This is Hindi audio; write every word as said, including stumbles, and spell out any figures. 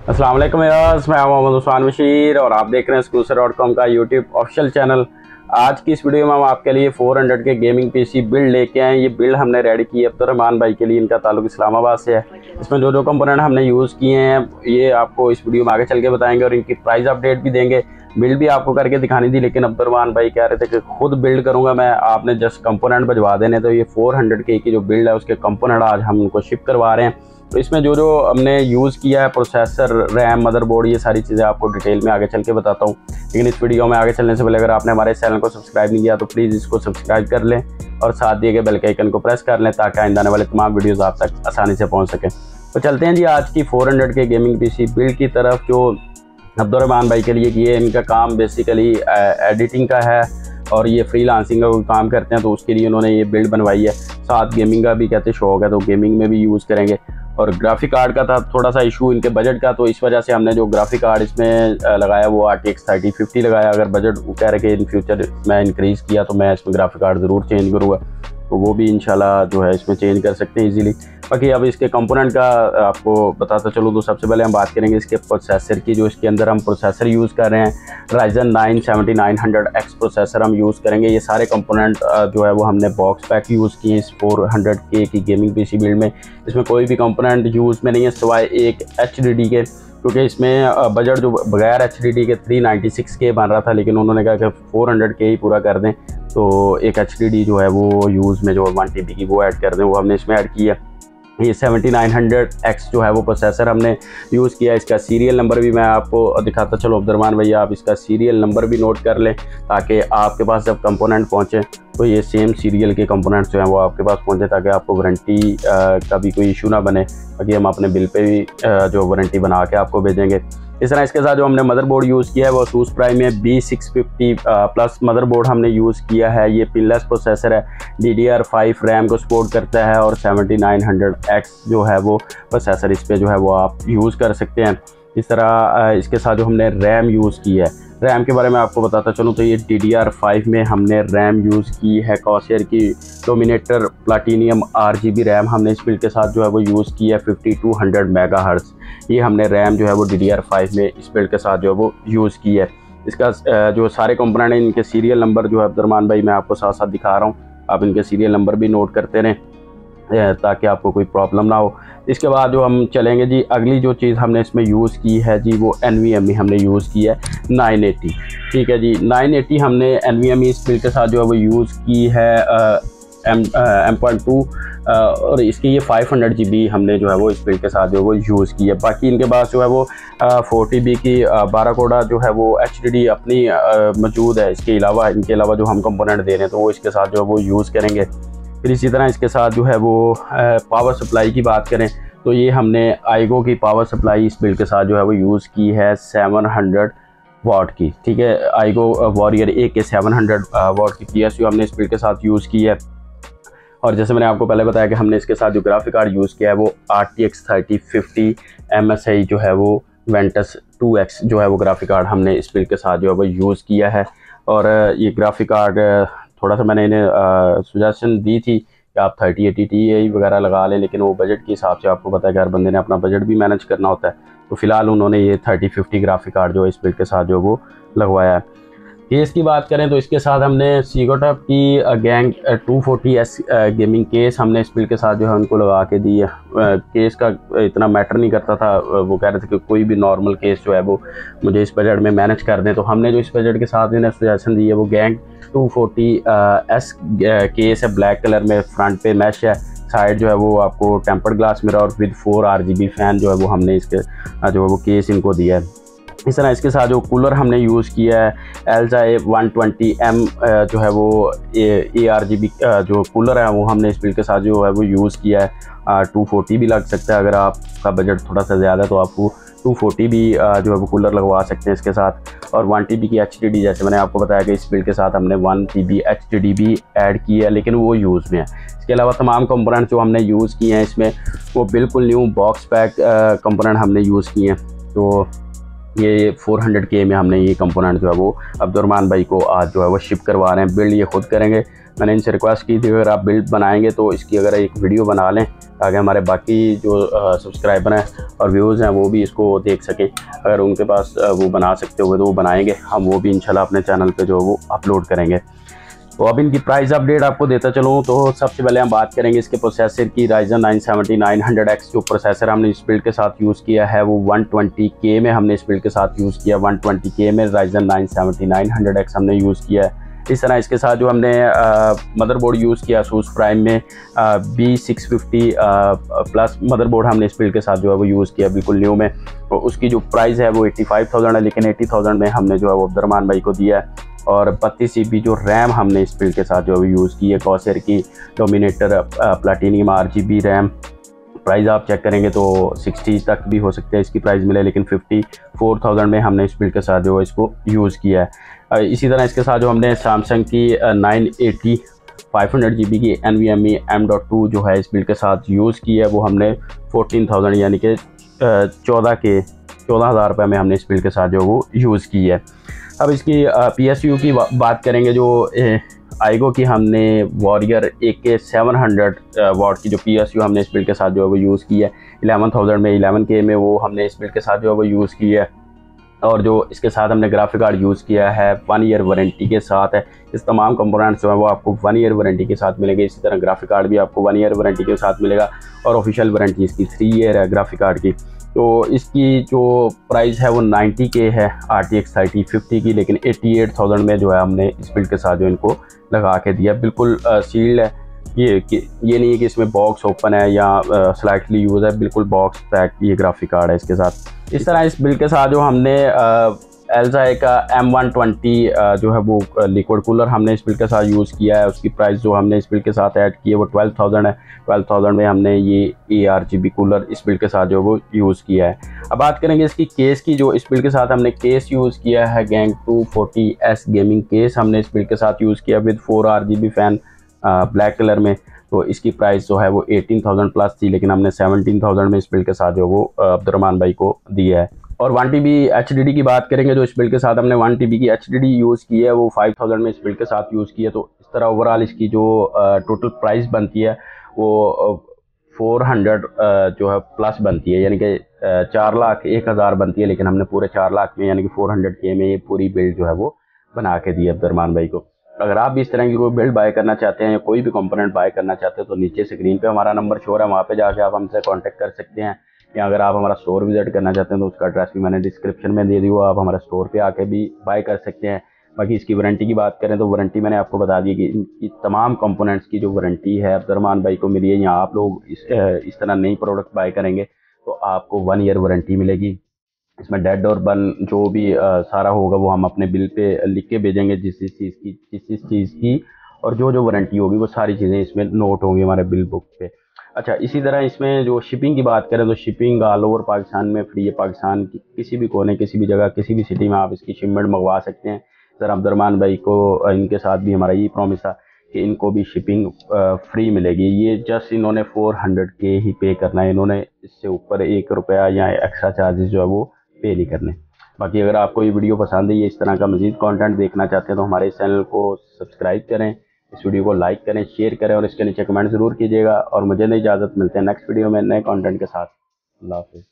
अस्सलाम वालेकुम व्यूअर्स, मैं मोहम्मद उस्मान बशीर और आप देख रहे हैं स्क्रूसर डॉट कॉम का यूट्यूब ऑफिशियल चैनल। आज की इस वीडियो में हम आपके लिए चार सौ के गेमिंग पीसी बिल्ड लेके आए हैं। ये बिल्ड हमने रेडी की है अब्दुर्रहमान भाई के लिए, इनका ताल्लुक इस्लामाबाद से है। इसमें जो जो कंपोनेंट हमने यूज़ किए हैं ये आपको इस वीडियो में आगे चल के बताएंगे और इनकी प्राइस अपडेट भी देंगे। बिल्ड भी आपको करके दिखानी थी, लेकिन अब्दुर्रहमान भाई कह रहे थे कि खुद बिल्ड करूंगा मैं, आपने जस्ट कंपोनेंट भिजवा देने। तो ये चार सौ के की जो बिल्ड है उसके कंपोनेंट आज हम उनको शिप करवा रहे हैं। तो इसमें जो जो हमने यूज़ किया है, प्रोसेसर, रैम, मदरबोर्ड, ये सारी चीज़ें आपको डिटेल में आगे चल के बताता हूँ। लेकिन इस वीडियो में आगे चलने से पहले अगर आपने हमारे चैनल को सब्सक्राइब नहीं किया तो प्लीज़ इसको सब्सक्राइब कर लें और साथ दिए गए बेल के आइकन को प्रेस कर लें ताकि आइंदा आने वाले तमाम वीडियोज़ आप तक आसानी से पहुँच सकें। तो चलते हैं जी आज की चार सौ के गेमिंग पीसी बिल्ड की तरफ, जो अब्दुर्रहमान भाई के लिए किए। इनका काम बेसिकली एडिटिंग का है और ये फ्रीलांसिंग का कोई काम करते हैं, तो उसके लिए उन्होंने ये बिल्ड बनवाई है। साथ गेमिंग का भी कहते शौक है, तो गेमिंग में भी यूज़ करेंगे। और ग्राफिक कार्ड का था थोड़ा सा इशू इनके बजट का, तो इस वजह से हमने जो ग्राफिक कार्ड इसमें लगाया वो R T X thirty fifty लगाया। अगर बजट कह रहे कि इन फ्यूचर मैं इंक्रीज़ किया तो मैं इसमें ग्राफिक कार्ड ज़रूर चेंज करूँगा, तो वो भी इंशाल्लाह जो है इसमें चेंज कर सकते हैं इजीली। बाकी अब इसके कंपोनेंट का आपको बताता चलो, तो सबसे पहले हम बात करेंगे इसके प्रोसेसर की। जो इसके अंदर हम प्रोसेसर यूज़ कर रहे हैं Ryzen nine seventy nine hundred X processor हम यूज़ करेंगे। ये सारे कंपोनेंट जो है वो हमने बॉक्स पैक यूज़ किए इस चार सौ के की गेमिंग पीसी बिल्ड में। इसमें कोई भी कंपोनेंट यूज़ में नहीं है सिवाय एक एच डी डी के, क्योंकि इसमें बजट जो बगैर एच डी डी के थ्री नाइन्टी सिक्स के बन रहा था, लेकिन उन्होंने कहा कि चार सौ के ही पूरा कर दें, तो एक एच डी डी जो है वो यूज़ में जो वन टी बी की वो ऐड कर दें, वो हमने इसमें ऐड किया। ये सेवेंटी नाइन हंड्रेड एक्स जो है वो प्रोसेसर हमने यूज़ किया। इसका सीरियल नंबर भी मैं आपको दिखाता चलो अब्दुर्रहमान भैया, आप इसका सीरियल नंबर भी नोट कर लें ताकि आपके पास जब कंपोनेंट पहुँचे तो ये सेम सीरियल के कंपोनेंट्स जो हैं वो आपके पास पहुँचे, ताकि आपको वारंटी का भी कोई इशू ना बने। बाकी हम अपने बिल पे भी जो वारंटी बना के आपको भेजेंगे। इस तरह इसके साथ जो हमने मदरबोर्ड यूज़ किया है वो ASUS Prime B six fifty plus motherboard हमने यूज़ किया है। ये पिनलेस प्रोसेसर है, D D R five RAM को सपोर्ट करता है और सेवेंटी नाइन हंड्रेड एक्स जो है वो प्रोसेसर इस पर जो है वो आप यूज़ कर सकते हैं। इस तरह इसके साथ जो हमने रैम यूज़ की है, रैम के बारे में आपको बताता चलूँ तो ये डी डी आर फाइव में हमने रैम यूज़ की है कॉर्सर की Dominator platinum R G B RAM हमने इस बिल्ड के साथ जो है वो यूज़ की है fifty two hundred megahertz. ये हमने रैम जो है वो डी डी आर फाइव में इस बिल्ड के साथ जो है वो यूज़ की है। इसका जो सारे कंपोनेंट हैं इनके सीरियल नंबर जो है अब्दुर्रहमान भाई मैं आपको साथ साथ दिखा रहा हूँ, आप इनके सीरियल नंबर भी नोट करते रहें ताकि आपको कोई प्रॉब्लम ना हो। इसके बाद जो हम चलेंगे जी, अगली जो चीज़ हमने इसमें यूज़ की है जी वो एन वी एम ई हमने यूज़ की है नाइन एटी। ठीक है जी, नाइन एटी हमने एन वी एम ई इस बिल्ड के साथ जो है वो यूज़ की है एम एम पॉइंट टू और इसकी ये फाइव हंड्रेड जी बी हमने जो है वो इस बिल्ड के साथ जो है वो यूज़ की है। बाकी इनके पास जो है वो फोर्टी बी की बारह कोडा जो है वो एच डी डी अपनी मौजूद है। इसके अलावा इनके अलावा जो हम कंपोनेंट दे रहे हैं तो वो इसके साथ जो है वो यूज़ करेंगे। फिर इसी तरह इसके साथ जो है वो पावर सप्लाई की बात करें तो ये हमने आईगो की पावर सप्लाई इस बिल्ड के साथ जो है वो यूज़ की है सेवन हंड्रेड वाट की। ठीक है, आईगो वॉरियर ए के सेवन हंड्रेड वाट की पी एस यू हमने इस बिल्ड के साथ यूज़ की है। और जैसे मैंने आपको पहले बताया कि हमने इसके साथ जो ग्राफिक कार्ड यूज़ किया है वो R T X thirty fifty M S I जो है वो वेंटस टू एक्स जो है वो ग्राफिक कार्ड हमने इस बिल्ड के साथ जो है वो यूज़ किया है। और ये ग्राफिक कार्ड थोड़ा सा मैंने इन्हें सजेशन दी थी कि आप थर्टी एटी टी आई वगैरह लगा लें, लेकिन वो बजट के हिसाब से आपको पता है कि हर बंदे ने अपना बजट भी मैनेज करना होता है, तो फिलहाल उन्होंने ये थर्टी फिफ्टी ग्राफिक कार्ड जो है इस बिल्ड के साथ जो वो लगवाया है। केस की बात करें तो इसके साथ हमने सीगोटॉप की gang two forty S gaming case हमने इस बिल्ड के साथ जो है उनको लगा के दी है। केस का इतना मैटर नहीं करता था, वो कह रहे थे कि कोई भी नॉर्मल केस जो है वो मुझे इस बजट में मैनेज कर दें, तो हमने जो इस बजट के साथ इन्हें सजेशन दी है वो gang two forty S case है, ब्लैक कलर में, फ्रंट पे मैश है, साइड जो है वो आपको टेम्पर्ड ग्लास मिरर और with four R G B fan जो है वो हमने इसके जो है वो केस इनको दिया है। इस तरह इसके साथ जो कूलर हमने यूज़ किया है एल्जा ए वन ट्वेंटी एम जो है वो ए आर जी बी जो कूलर है वो हमने इस बिल्ड के साथ जो है वो यूज़ किया है। टू फोर्टी भी लग सकता है, अगर आपका बजट थोड़ा सा ज़्यादा है तो आपको टू फोर्टी भी जो है वो कूलर लगवा सकते हैं इसके साथ। और वन टी बी की एच डी डी, जैसे मैंने आपको बताया कि इस बिल्ड के साथ हमने one T B H D D भी ऐड की है, लेकिन वो यूज़ में है। इसके अलावा तमाम कंपोनेंट जो हमने यूज़ किए हैं इसमें वो बिल्कुल न्यू बॉक्स पैक कंपोनेंट हमने यूज़ किए हैं। तो ये फोर हंड्रेड के में हमने ये कंपोनेंट जो है वो अब्दुर्रहमान भाई को आज जो है वो शिप करवा रहे हैं। बिल्ड ये खुद करेंगे। मैंने इनसे रिक्वेस्ट की थी अगर आप बिल्ड बनाएंगे तो इसकी अगर एक वीडियो बना लें ताकि हमारे बाकी जो सब्सक्राइबर हैं और व्यूज़ हैं वो भी इसको देख सकें। अगर उनके पास वो बना सकते हुए तो वो बनाएंगे, हम वो भी इंशाल्लाह अपने चैनल पे जो है वो अपलोड करेंगे। तो अब इनकी प्राइस अपडेट आपको देता चलूँ तो सबसे पहले हम बात करेंगे इसके प्रोसेसर की। Ryzen nine seventy nine hundred X जो प्रोसेसर हमने इस बिल्ड के साथ यूज़ किया है वो वन ट्वेंटी के में हमने इस बिल्ड के साथ यूज़ किया। वन ट्वेंटी के में Ryzen nine seventy nine hundred X हमने यूज़ किया है। इस तरह इसके साथ जो हमने मदरबोर्ड यूज़ किया सूस प्राइम में B six fifty plus motherboard हमने इस बिल्ड के साथ जो है वो यूज़ किया बिल्कुल न्यू में। तो उसकी जो प्राइस है वो एट्टी फाइव थाउजेंड है, लेकिन एट्टी थाउजेंड में हमने जो है वो अब्दुर्रहमान भाई को दिया है। और बत्तीस जी बी जो रैम हमने इस बिल्ड के साथ जो है यूज़ की है कॉर्सर की Dominator platinum R G B RAM. Price आप चेक करेंगे तो सिक्सटी तक भी हो सकते हैं इसकी प्राइस मिले, लेकिन फिफ्टी फोर थाउजेंड में हमने इस बिल्ड के साथ जो है इसको यूज़ किया है। इसी तरह इसके साथ जो हमने सैमसंग की nine eighty five hundred G B की N V M E M dot two जो है इस बिल्ड के साथ यूज़ की है वो हमने फोर्टीन थाउजेंड यानी कि चौदह के चौदह हज़ार रुपये में हमने इस बिल्ड के साथ जो वो यूज़ की है। अब इसकी पी एस यू की बात करेंगे जो आईगो की हमने वॉरियर ए के सेवन हंड्रेड वाट की जो पी एस यू हमने इस बिल्ड के साथ जो है वो यूज़ की है। इलेवन थाउजेंड में इलेवन के में वो हमने इस बिल्ड के साथ जो है वो यूज़ की है। और जो इसके साथ हमने ग्राफिक कार्ड यूज़ किया है वन ईयर वारंटी के साथ है। इस तमाम कंपोनेंट्स जो है वो आपको वन ईयर वारंटी के साथ मिलेंगे। इसी तरह ग्राफिक कार्ड भी आपको वन ईयर वारंटी के साथ मिलेगा और ऑफिशियल वारंटी इसकी थ्री ईयर है ग्राफिक कार्ड की। तो इसकी जो प्राइस है वो नाइन्टी के है R T X thirty fifty की, लेकिन एट्टी एट थाउजेंड में जो है हमने इस बिल्ड के साथ जो इनको लगा के दिया। बिल्कुल सील्ड है, ये कि ये नहीं है कि इसमें बॉक्स ओपन है या स्लाइटली यूज़ है, बिल्कुल बॉक्स पैक ये ग्राफिक कार्ड है इसके साथ। इस तरह इस बिल्ड के साथ जो हमने एल्जाई का एम वन ट्वेंटी जो है वो लिक्विड कूलर हमने इस बिल्ड के साथ यूज़ किया है। उसकी प्राइस जो हमने इस बिल्ड के साथ ऐड की है वो ट्वेल्व थाउजेंड है। ट्वेल्व थाउजेंड में हमने ये A R G B cooler इस बिल्ड के साथ जो वो यूज़ किया है। अब बात करेंगे इसकी केस की। जो इस बिल्ड के साथ हमने केस यूज़ किया है gang two forty S gaming case हमने इस बिल्ड के साथ यूज़ किया with four R G B fan black colour में। तो इसकी प्राइस जो है वो एटीन थाउजेंड प्लस थी, लेकिन हमने सेवनटीन थाउजेंड में इस बिल्ड के साथ जो वो अब्दुर्रहमान भाई को दिया है। और one T B H D D की बात करेंगे। जो इस बिल्ड के साथ हमने वन टी बी की एच डी डी यूज़ की है वो फाइव थाउजेंड में इस बिल्ड के साथ यूज़ की है। तो इस तरह ओवरऑल इसकी जो टोटल प्राइस बनती है वो फोर हंड्रेड जो है प्लस बनती है, यानी कि चार लाख एक हज़ार बनती है, लेकिन हमने पूरे चार लाख में यानी कि फोर हंड्रेड के में ये पूरी बिल्ड जो है वो बना के दी है अब्दुर्रहमान भाई को। अगर आप भी इस तरह की कोई बिल्ड बाय करना चाहते हैं या कोई भी कंपोनेंट बाय करना चाहते हैं तो नीचे स्क्रीन पे हमारा नंबर शो है, वहाँ पे जाके आप हमसे कांटेक्ट कर सकते हैं। या अगर आप हमारा स्टोर विजिट करना चाहते हैं तो उसका एड्रेस भी मैंने डिस्क्रिप्शन में दे दिया, आप हमारे स्टोर पे आके भी बाय कर सकते हैं। बाकी इसकी वारंटी की बात करें तो वारंटी मैंने आपको बता दी कि इनकी तमाम कंपोनेंट्स की जो वारंटी है अब्दुर्रहमान भाई को मिली है। या आप लोग इस इस तरह नई प्रोडक्ट बाय करेंगे तो आपको वन ईयर वारंटी मिलेगी। इसमें डेड और बर्न जो भी आ, सारा होगा वो हम अपने बिल पे लिख के भेजेंगे, जिस जिस चीज़ की जिस जिस चीज़ की और जो जो वारंटी होगी वो सारी चीज़ें इसमें नोट होंगी हमारे बिल बुक पे। अच्छा, इसी तरह इसमें जो शिपिंग की बात करें तो शिपिंग ऑल ओवर पाकिस्तान में फ्री है। पाकिस्तान की किसी भी कोने किसी भी जगह किसी भी सिटी में आप इसकी शिपमेंट मंगवा सकते हैं। सर अब्दुर्रहमान भाई को इनके साथ भी हमारा यही प्रॉमिस था कि इनको भी शिपिंग फ्री मिलेगी। ये जस्ट इन्होंने फोर हंड्रेड के ही पे करना है, इन्होंने इससे ऊपर एक रुपया या एक्स्ट्रा चार्जेस जो है वो पे नहीं करने। बाकी अगर आपको ये वीडियो पसंद है, ये इस तरह का मजीद कंटेंट देखना चाहते हैं तो हमारे चैनल को सब्सक्राइब करें, इस वीडियो को लाइक करें, शेयर करें और इसके नीचे कमेंट ज़रूर कीजिएगा। और मुझे नहीं इजाज़त, मिलते हैं नेक्स्ट वीडियो में नए कंटेंट के साथ। अल्लाह हाफ़िज़।